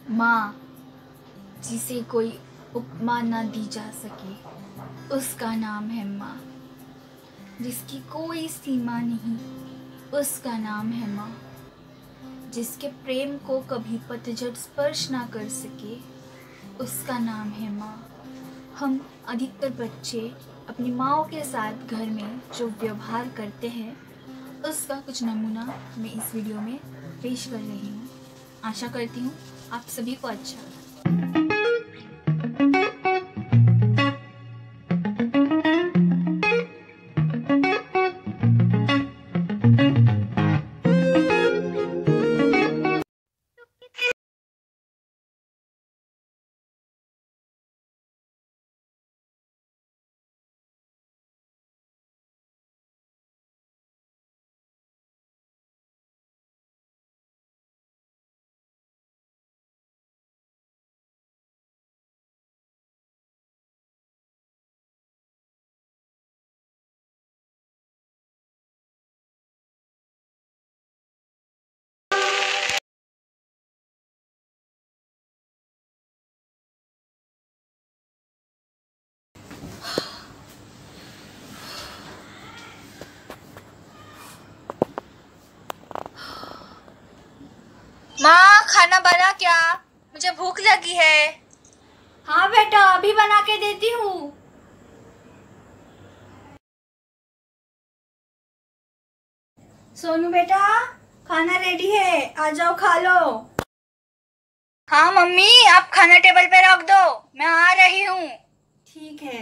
माँ, जिसे कोई उपमा न दी जा सके, उसका नाम है माँ। जिसकी कोई सीमा नहीं, उसका नाम है माँ। जिसके प्रेम को कभी पतझड़ स्पर्श ना कर सके, उसका नाम है माँ। हम अधिकतर बच्चे अपनी माँओं के साथ घर में जो व्यवहार करते हैं, उसका कुछ नमूना मैं इस वीडियो में पेश कर रही हूँ। आशा करती हूँ आप सभी को अच्छा लगे। माँ, खाना बना क्या? मुझे भूख लगी है। हाँ बेटा, अभी बना के देती हूँ। सोनू बेटा, खाना रेडी है, आ जाओ खा लो। हाँ मम्मी, आप खाना टेबल पे रख दो, मैं आ रही हूँ। ठीक है।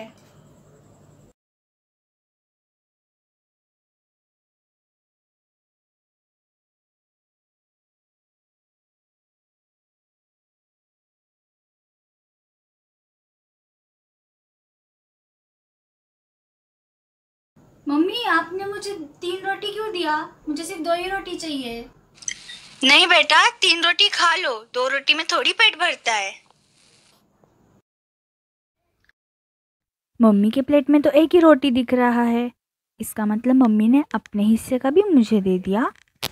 मम्मी, आपने मुझे 3 रोटी क्यों दिया? मुझे सिर्फ 2 ही रोटी चाहिए। नहीं बेटा, 3 रोटी खा लो, 2 रोटी में थोड़ी पेट भरता है। मम्मी के प्लेट में तो एक ही रोटी दिख रहा है। इसका मतलब मम्मी ने अपने हिस्से का भी मुझे दे दिया।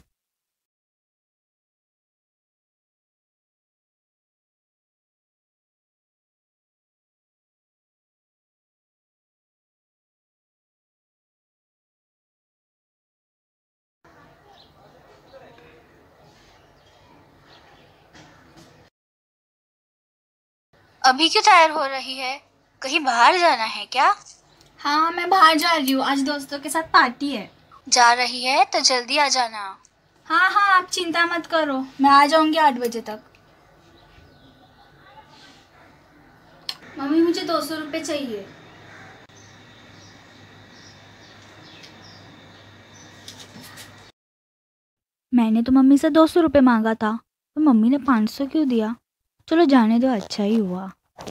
अभी क्यों तैयार हो रही है? कहीं बाहर जाना है क्या? हाँ, मैं बाहर जा रही हूँ, आज दोस्तों के साथ पार्टी है। जा रही है तो जल्दी आ जाना। हाँ हाँ, आप चिंता मत करो, मैं आ जाऊंगी 8 बजे तक। मम्मी, मुझे 200 रुपये चाहिए। मैंने तो मम्मी से 200 रुपये मांगा था, तो मम्मी ने 500 क्यों दिया? चलो जाने दो, अच्छा ही हुआ।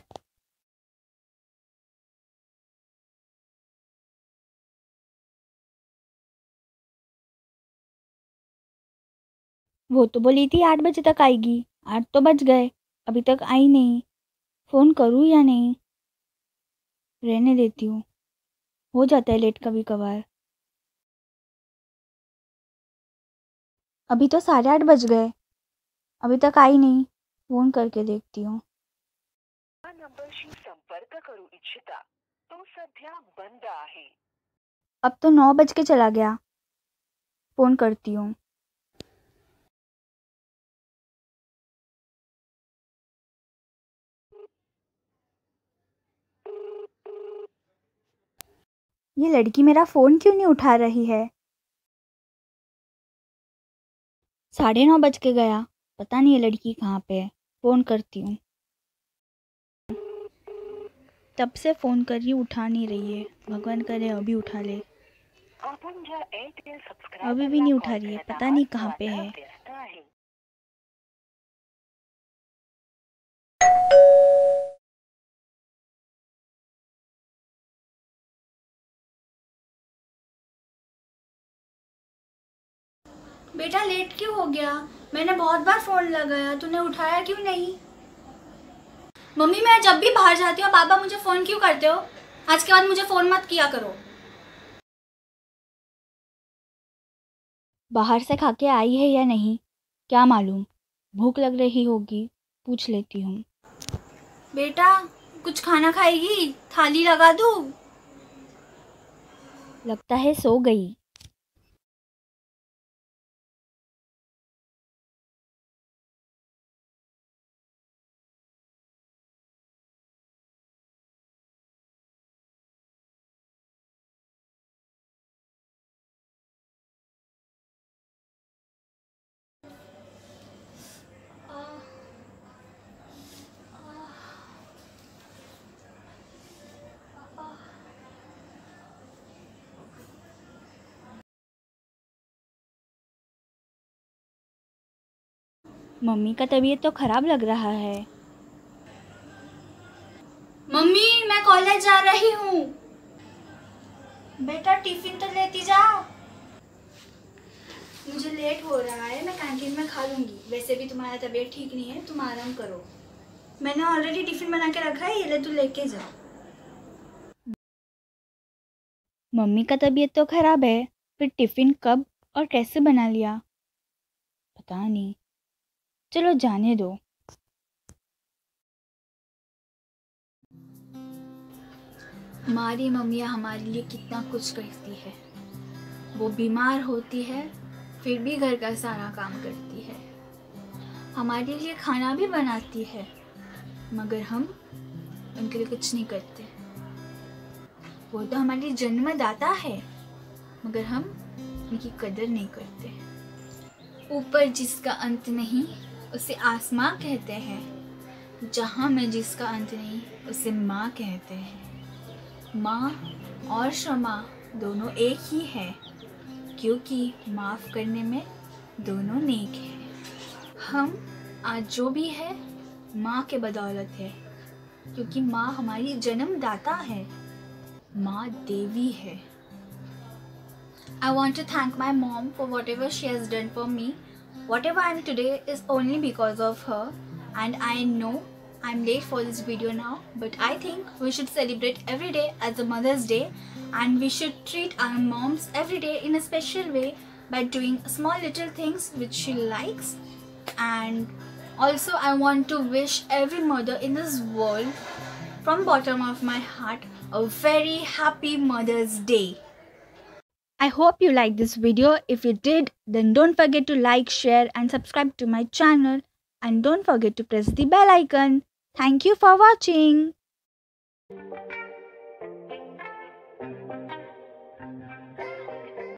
वो तो बोली थी 8 बजे तक आएगी। 8 तो बज गए, अभी तक आई नहीं। फ़ोन करूँ या नहीं? रहने देती हूँ, हो जाता है लेट कभी कभार। अभी तो 8:30 बज गए, अभी तक आई नहीं। फ़ोन करके देखती हूँ। नंबरशी संपर्क करू इच्छिता तो सध्या बंद आहे। अब तो 9 बज के चला गया। फ़ोन करती हूँ। ये लड़की मेरा फ़ोन क्यों नहीं उठा रही है? 9:30 बज के गया, पता नहीं ये लड़की कहाँ पे है। फ़ोन करती हूँ। तब से फ़ोन कर रही हूँ, उठा नहीं रही है। भगवान करे अभी उठा ले। अभी भी नहीं उठा रही है, पता नहीं कहाँ पे है। बेटा, लेट क्यों हो गया? मैंने बहुत बार फ़ोन लगाया, तूने उठाया क्यों नहीं? मम्मी, मैं जब भी बाहर जाती हूँ पापा मुझे फ़ोन क्यों करते हो? आज के बाद मुझे फ़ोन मत किया करो। बाहर से खा के आई है या नहीं, क्या मालूम। भूख लग रही होगी। पूछ लेती हूँ। बेटा कुछ खाना खाएगी? थाली लगा दूँ? लगता है सो गई। मम्मी का तबीयत तो खराब लग रहा है। मम्मी मैं कॉलेज जा रही हूँ। बेटा टिफिन तो लेती जाओ। मुझे लेट हो रहा है, मैं कैंटीन में खा लूँगी। वैसे भी तुम्हारा तबीयत ठीक नहीं है, तुम आराम करो। मैंने ऑलरेडी टिफिन बना के रखा है, ये ले तू लेके जा। मम्मी का तबीयत तो खराब है, फिर टिफ़िन कब और कैसे बना लिया पता नहीं। चलो जाने दो। हमारी मम्मियाँ हमारे लिए कितना कुछ करती है। वो बीमार होती है फिर भी घर का सारा काम करती है, हमारे लिए खाना भी बनाती है, मगर हम उनके लिए कुछ नहीं करते। वो तो हमारे जन्मदाता है, मगर हम उनकी कदर नहीं करते। ऊपर जिसका अंत नहीं उसे आसमां कहते हैं, जहाँ में जिसका अंत नहीं उसे माँ कहते हैं। माँ और क्षमा दोनों एक ही है, क्योंकि माफ़ करने में दोनों नेक हैं। हम आज जो भी है माँ के बदौलत है, क्योंकि माँ हमारी जन्मदाता है, माँ देवी है। I want to thank my mom for whatever she has done for me. Whatever I am today is only because of her, and I know I'm late for this video now, but I think we should celebrate every day as a Mother's Day, and we should treat our moms every day in a special way by doing small little things which she likes. And also I want to wish every mother in this world from bottom of my heart a very happy Mother's Day. I hope you liked this video. If you did, then don't forget to like, share and subscribe to my channel, and don't forget to press the bell icon. Thank you for watching.